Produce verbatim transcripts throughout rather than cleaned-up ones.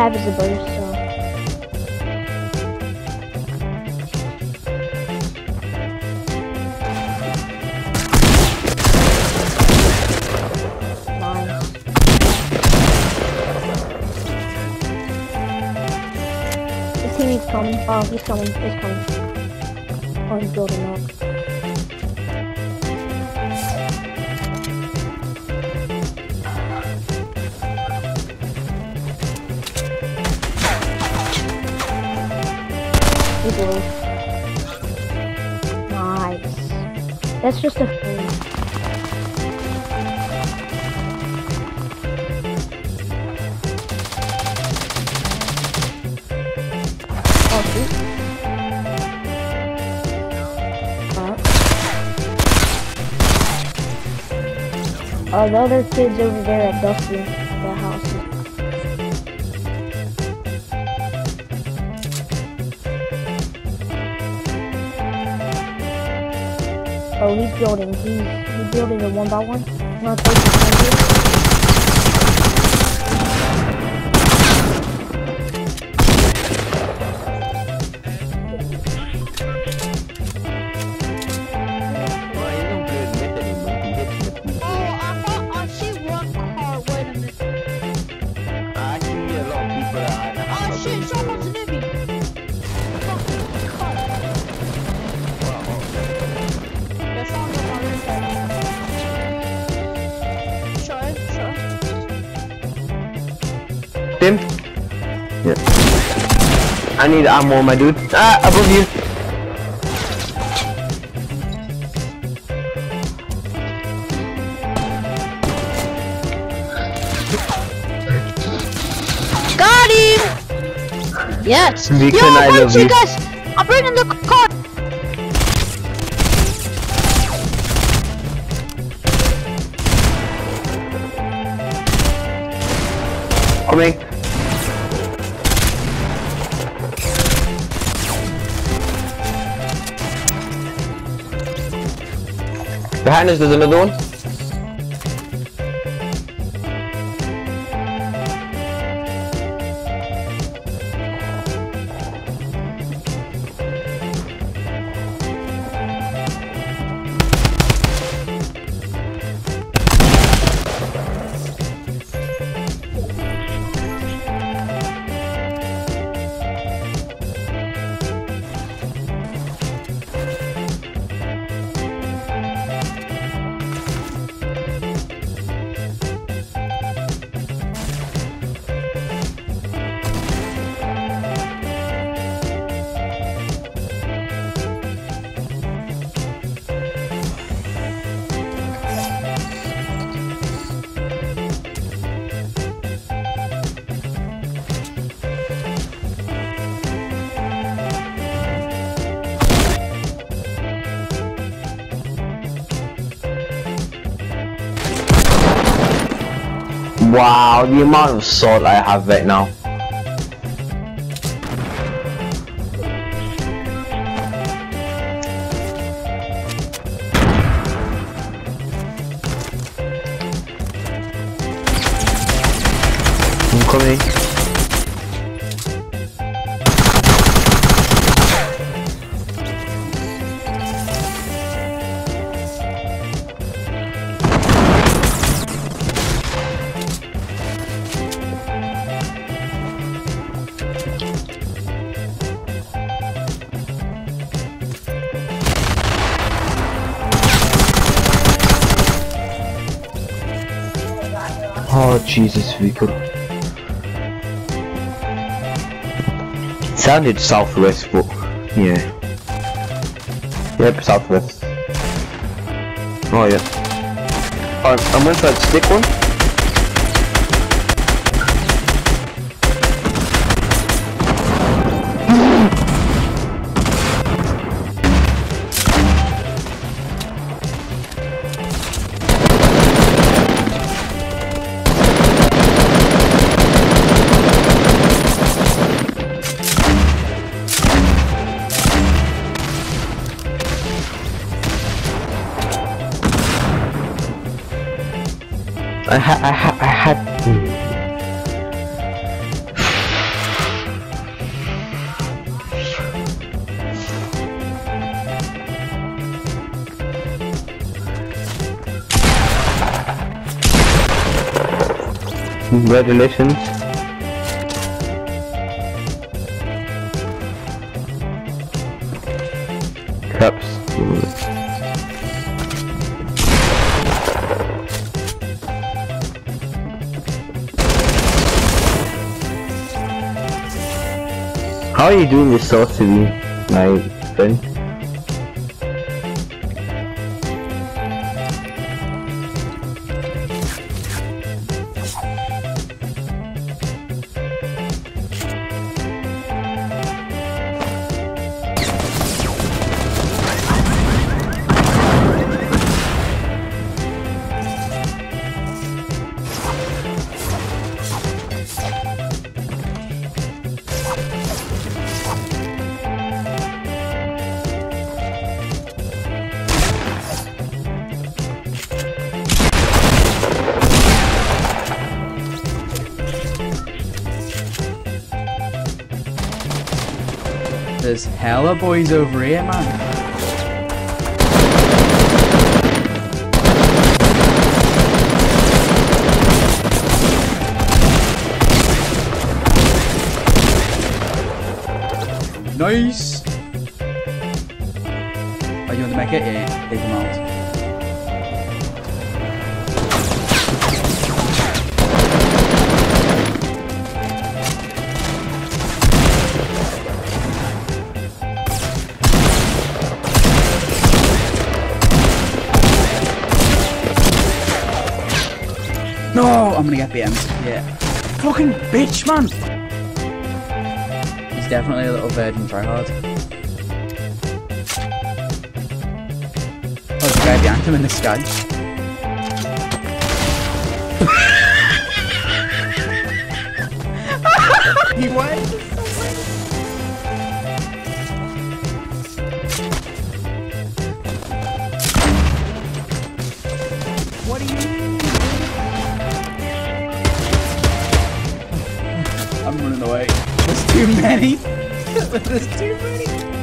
have is a burst, so. Nice. His teammate's coming. Oh, he's coming. He's coming. Oh, he's building up. Nice. That's just a thing. Oh, shoot. Uh, uh, the other kids over there at Dusty, the house. Oh, he's building. He's he's building a one by one. I'm gonna take this one here. Oh, I thought I see one car. Wait a minute. I see a lot of people that I Oh shit! Someone's near me. Fucking car. There's someone on my roof right now. Show it, show it. Tim? Yeah. I need ammo, my dude. Ah, above you. Got him! Yes! Beacon, Yo, I wait, love you you. guys! I'm bringing the car! Coming. Behind us, there's another one. Wow, the amount of salt I have right now. I'm coming. Oh Jesus, Vico. Sounded southwest, but yeah. Yep, southwest. Oh yeah. Oh, I'm gonna try to stick one. I had, I had, I had. Congratulations. Caps. How are you doing this so silly, my friend? There's hella boys over here, man. Nice! Oh, you want to make it? Yeah, take them out. No, I'm gonna get B M'd. Yeah. Fucking bitch, man! He's definitely a little virgin tryhard. Oh, there's a guy behind him in the sky. He went! What do you mean? I'm running away. There's too many. There's too many.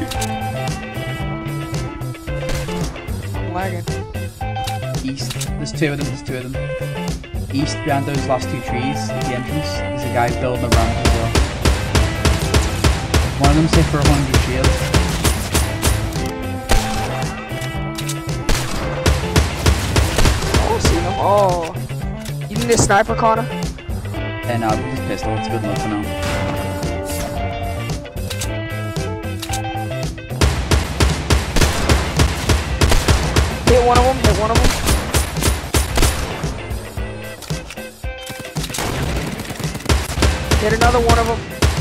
I'm lagging. East. There's two of them. There's two of them. East behind those last two trees at the entrance. There's a guy building a ramp as well. One of them's hit for a hundred shields. Oh, see them. Oh. You need a sniper, Connor? And uh, with his pistol, it's good enough for now. Hit one of them, hit one of them. Hit another one of them.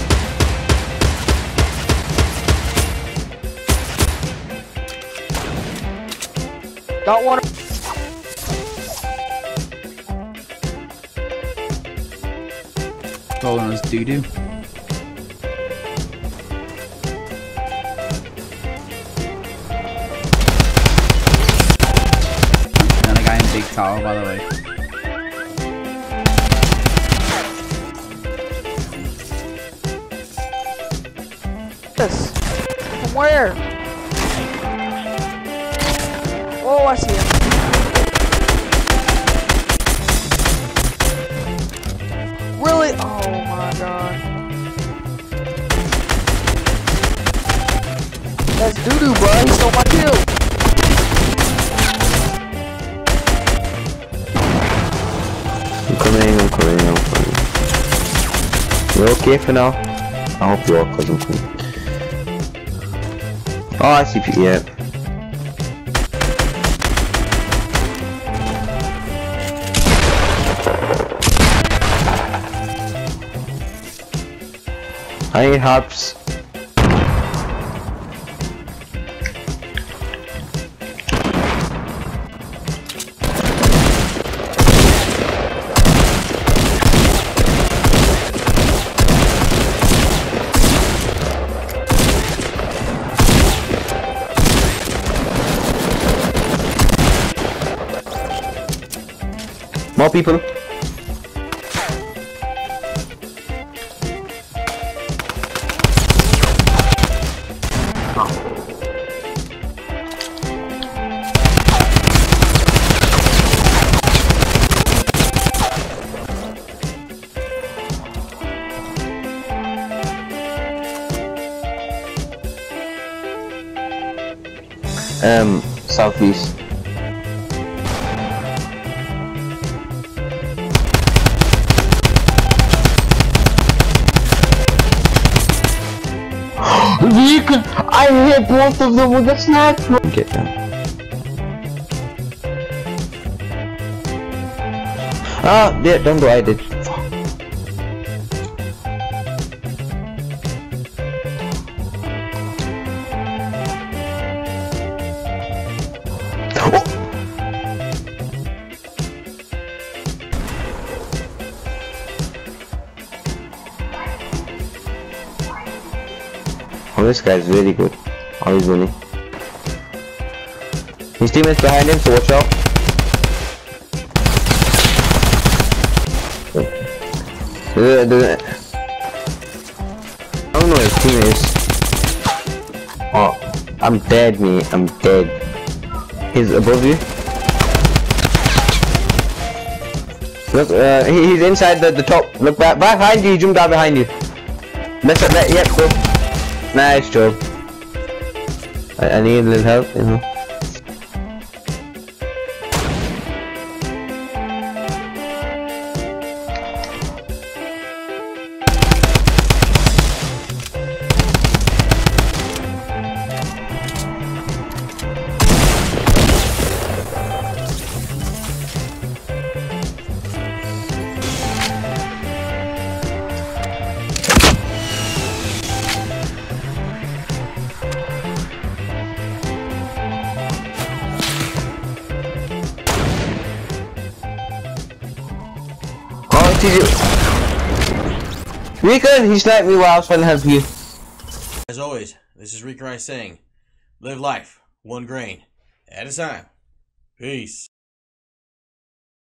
Got one. Rolling his doo doo. Another guy in big tower, by the way. Yes. From where? Oh, I see him. Really? Oh my god. That's doo-doo, bro. He stole my kill. I'm coming, I'm coming, I'm coming. You're okay for now? I hope you are, cause I'm coming. Oh, I see people, yeah. I need harps. More people. Um, southeast. Vehicle! I hit both of them with a sniper! Get down. Ah, yeah, don't go, I did. Oh, this guy's really good. Oh, he's winning. His teammates behind him, so watch out. I don't know his teammates. Oh, I'm dead, mate. I'm dead. He's above you. Look, uh, he, he's inside the, the top. Look back, behind you. He jumped out behind you. Let's let. Yep, go. Nice job. I, I need a little help, you know. Rico, he sniped me while I was trying to help you. As always, this is Rico Rice saying, live life one grain at a time. Peace.